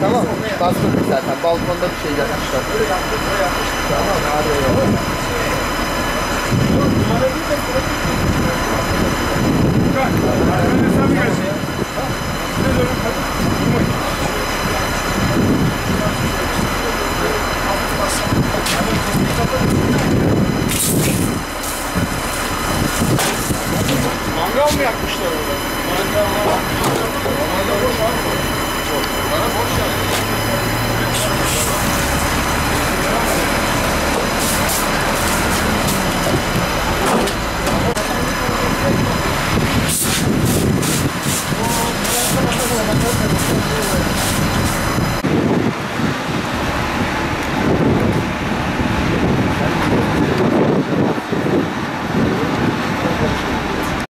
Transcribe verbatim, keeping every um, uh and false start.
Tamam. Bastırdık zaten. Balkonda bir şey yapmışlar. Tamam. Hadi eyvallah. Mangal mı yakmışlar orada? Mangal boş abi. Bana boş yani.